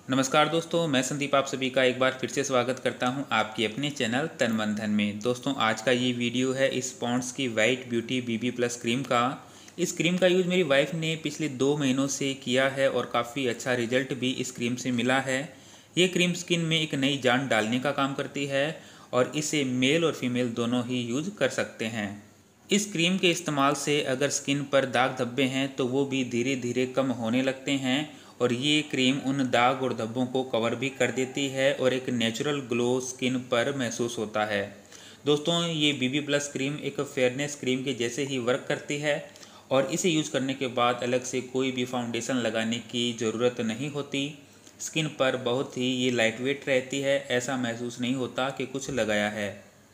नमस्कार दोस्तों, मैं संदीप आप सभी का एक बार फिर से स्वागत करता हूं आपके अपने चैनल तन मन धन में। दोस्तों आज का ये वीडियो है इस पॉन्ड्स की white beauty BB plus cream का। इस क्रीम का यूज़ मेरी वाइफ ने पिछले 2 महीनों से किया है और काफ़ी अच्छा रिजल्ट भी इस क्रीम से मिला है। ये क्रीम स्किन में एक नई जान डालने का काम करती है और इसे मेल और फीमेल दोनों ही यूज कर सकते हैं। इस क्रीम के इस्तेमाल से अगर स्किन पर दाग धब्बे हैं तो वो भी धीरे धीरे कम होने लगते हैं और ये क्रीम उन दाग और धब्बों को कवर भी कर देती है और एक नेचुरल ग्लो स्किन पर महसूस होता है। दोस्तों ये बीबी प्लस क्रीम एक फेयरनेस क्रीम के जैसे ही वर्क करती है और इसे यूज़ करने के बाद अलग से कोई भी फाउंडेशन लगाने की ज़रूरत नहीं होती। स्किन पर बहुत ही ये लाइट वेट रहती है, ऐसा महसूस नहीं होता कि कुछ लगाया है।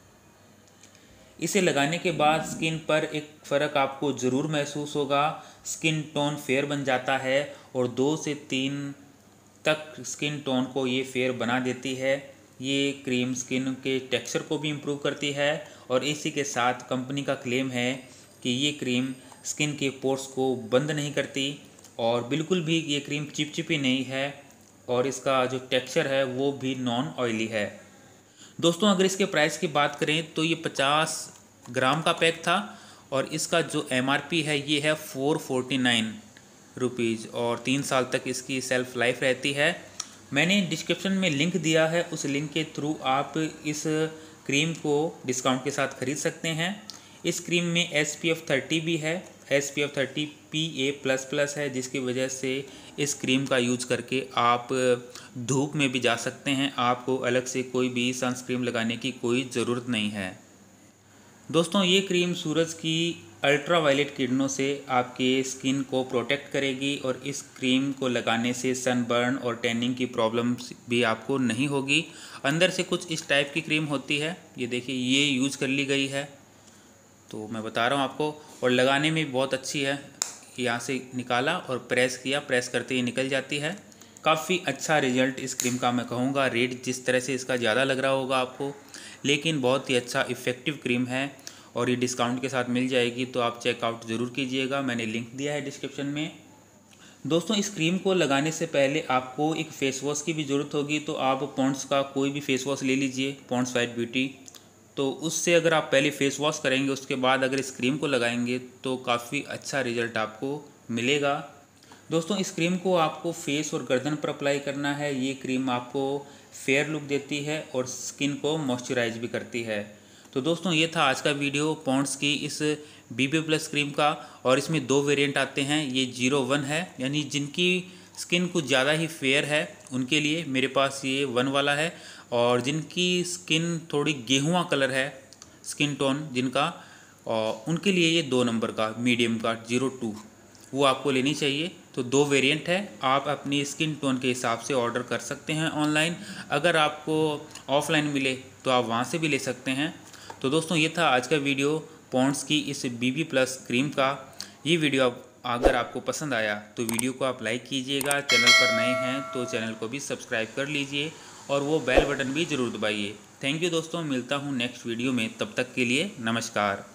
इसे लगाने के बाद स्किन पर एक फ़र्क आपको ज़रूर महसूस होगा। स्किन टोन फेयर बन जाता है और 2 से 3 तक स्किन टोन को ये फेयर बना देती है। ये क्रीम स्किन के टेक्सचर को भी इम्प्रूव करती है और इसी के साथ कंपनी का क्लेम है कि ये क्रीम स्किन के पोर्स को बंद नहीं करती और बिल्कुल भी ये क्रीम चिपचिपी नहीं है और इसका जो टेक्सचर है वो भी नॉन ऑयली है। दोस्तों अगर इसके प्राइस की बात करें तो ये 50 ग्राम का पैक था और इसका जो MRP है ये है 449 रुपीज़ और 3 साल तक इसकी सेल्फ लाइफ रहती है। मैंने डिस्क्रिप्शन में लिंक दिया है, उस लिंक के थ्रू आप इस क्रीम को डिस्काउंट के साथ ख़रीद सकते हैं। इस क्रीम में SPF 30 भी है, SPF 30 PA++ है, जिसकी वजह से इस क्रीम का यूज करके आप धूप में भी जा सकते हैं। आपको अलग से कोई भी सनस्क्रीन लगाने की कोई ज़रूरत नहीं है। दोस्तों ये क्रीम सूरज की अल्ट्रा वायलेट किरणों से आपके स्किन को प्रोटेक्ट करेगी और इस क्रीम को लगाने से सनबर्न और टैनिंग की प्रॉब्लम्स भी आपको नहीं होगी। अंदर से कुछ इस टाइप की क्रीम होती है, ये देखिए ये यूज़ कर ली गई है तो मैं बता रहा हूँ आपको, और लगाने में बहुत अच्छी है। यहाँ से निकाला और प्रेस किया, प्रेस करते ही निकल जाती है। काफ़ी अच्छा रिजल्ट इस क्रीम का मैं कहूँगा। रेट जिस तरह से इसका ज़्यादा लग रहा होगा आपको, लेकिन बहुत ही अच्छा इफ़ेक्टिव क्रीम है और ये डिस्काउंट के साथ मिल जाएगी तो आप चेकआउट ज़रूर कीजिएगा। मैंने लिंक दिया है डिस्क्रिप्शन में। दोस्तों इस क्रीम को लगाने से पहले आपको एक फ़ेस वॉश की भी ज़रूरत होगी, तो आप पॉन्ड्स का कोई भी फ़ेस वॉश ले लीजिए, पॉन्ड्स वाइट ब्यूटी। तो उससे अगर आप पहले फ़ेस वॉश करेंगे उसके बाद अगर इस क्रीम को लगाएंगे तो काफ़ी अच्छा रिजल्ट आपको मिलेगा। दोस्तों इस क्रीम को आपको फेस और गर्दन पर अप्लाई करना है। ये क्रीम आपको फेयर लुक देती है और स्किन को मॉइस्चराइज भी करती है। तो दोस्तों ये था आज का वीडियो पॉन्ड्स की इस बीबी प्लस क्रीम का, और इसमें 2 वेरिएंट आते हैं। ये 01 है, यानी जिनकी स्किन कुछ ज़्यादा ही फेयर है उनके लिए मेरे पास ये 1 वाला है, और जिनकी स्किन थोड़ी गेहुआ कलर है स्किन टोन जिनका, और उनके लिए ये 2 नंबर का मीडियम का 02 वो आपको लेनी चाहिए। तो 2 वेरिएंट है, आप अपनी स्किन टोन के हिसाब से ऑर्डर कर सकते हैं ऑनलाइन। अगर आपको ऑफलाइन मिले तो आप वहाँ से भी ले सकते हैं। तो दोस्तों ये था आज का वीडियो पॉन्ड्स की इस बीबी प्लस क्रीम का। ये वीडियो अगर आपको पसंद आया तो वीडियो को आप लाइक कीजिएगा, चैनल पर नए हैं तो चैनल को भी सब्सक्राइब कर लीजिए और वो बेल बटन भी ज़रूर दबाइए। थैंक यू दोस्तों, मिलता हूँ नेक्स्ट वीडियो में, तब तक के लिए नमस्कार।